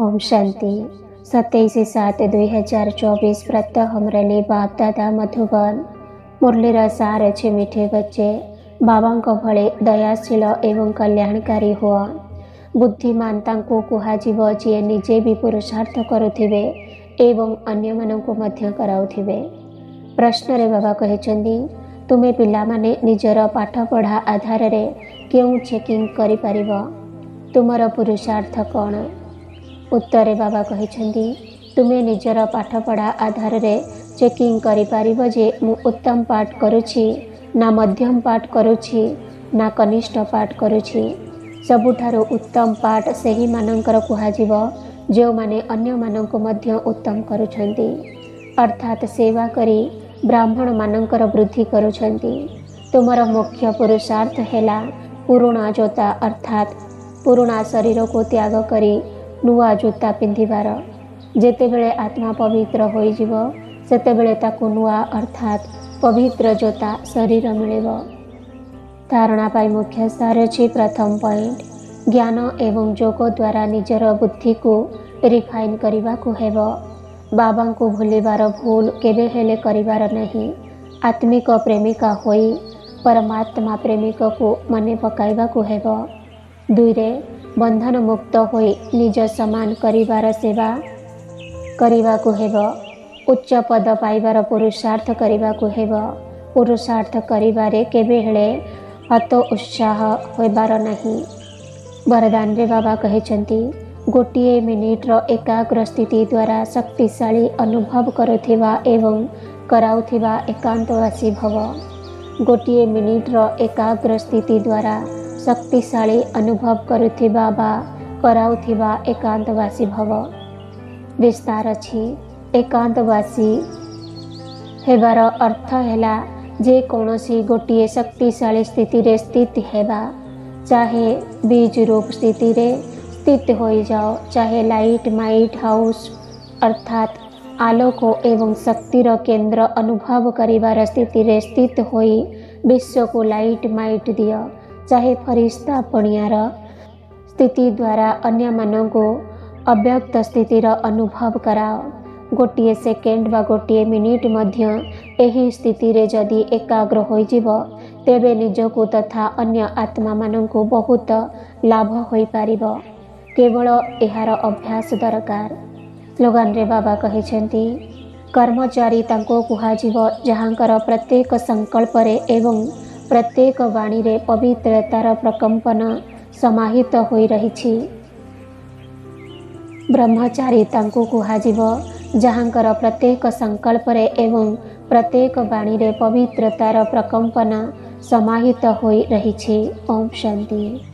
ओम शांति 27/7/2024 प्रत्यह मुरली बाप दादा मधुबन मुरलीर सार अच्छे मीठे बच्चे बाबा भले दयाशील एवं कल्याणकारी हुआ। बुद्धिमान तांको कुहाजिव जी निजे भी पुरुषार्थ करुथिबे एवं अन्य मानंको मध्य कराउथिबे। प्रश्न रे बाबा कहचंदी तुमे पिला माने निजर पाठ पढ़ा आधार रे केउ चेकिंग करि परिबो, तुमर पुरुषार्थ कौन? उत्तरे बाबा कहचंदी तुमे निजर पाठ पढ़ा आधार रे चेकिंग करि परिबो जे मु उत्तम पाठ करुछि ना मध्यम पाठ करुछि ना कनिष्ठ पाठ करुछि। सबुठारो उत्तम पाठ सेही मानंकर कुहाजिव जो माने अन्य मानंको मध्य उत्तम करुछंती, अर्थात सेवा करी ब्राह्मण मानंकर वृद्धि करुछंती। तुमर मुख्य पुरुषार्थ हेला पुरुणा जोता अर्थात पुरुणा शरीर को त्याग करी नुआ जोता पिंधिबार। जेतेबेले आत्मा पवित्र होइजिव सेतेबेले ताकु नुआ अर्थात पवित्र जोता शरीर मिलिबो। धारणा पाई मुख्य सार अछि प्रथम पॉइंट ज्ञान एवं योग द्वारा निजर बुद्धि को रिफाइन करिबा को हेबो। बाबा को भूलिबार भूल केबे हेले करिबार नहीं। आत्मिक प्रेमिका होई परमात्मा प्रेमिक को मने पकाइबा को हेबो। दुई रे बंधन मुक्त होई निज समान करिबार सेवा करिबा को हेबो। उच्च पद पाइबार पुरुषार्थ करिबा को हेबो। पुरुषार्थ करिबारे केबे हेले हत उत्साह होइबार नहीं। वरदान रे बाबा कहचंती गोटिए मिनिट रो एकाग्र स्थिति द्वारा शक्तिशाली अनुभव करुथिबा एवं कराउथिबा एकांतवासी भव। गोटिए मिनिट रो एकाग्र स्थिति द्वारा शक्तिशाली अनुभव करुथिबा बा कराउथिबा एकांतवासी भव। विस्तार अछि एकांतवासी हेबार अर्थ हेला जे कौनसी गोटिए शक्तिशाली स्थिति रे स्थित हेबा, चाहे बीज रूप स्थिति रे स्थित होई जाओ, चाहे लाइट माइट हाउस अर्थात आलोक एवं शक्तिर केंद्र अनुभव करिबार स्थिति रे स्थित होई विश्व को लाइट माइट दियो, चाहे फरिश्ता पणियार स्थिति द्वारा अन्य मानंको अव्यक्त स्थितिर अनुभव कराओ। गोटिए सेकेंड बा गोटिए मिनिट मध्य एही स्थिति रे जदि एकाग्र होई जिवो तेबे निजको तथा अन्य आत्मा मानंको बहुत लाभ होई पारिबो। केवल एहार अभ्यास दरकार। स्लोगान रे बाबा कहिसेंती कर्मचारी तांको कुहाजिवो जहांकर प्रत्येक संकल्प रे एवं प्रत्येक वाणी रे पवित्रतार प्रकंपन समाहित होई रहिछि। ब्रह्मचारी तांको कुहाजिवो जहांकर प्रत्येक संकल्प रे एवं प्रत्येक वाणी रे पवित्रतार प्रकंपन समाहित होई रहिछि। ओम शांति।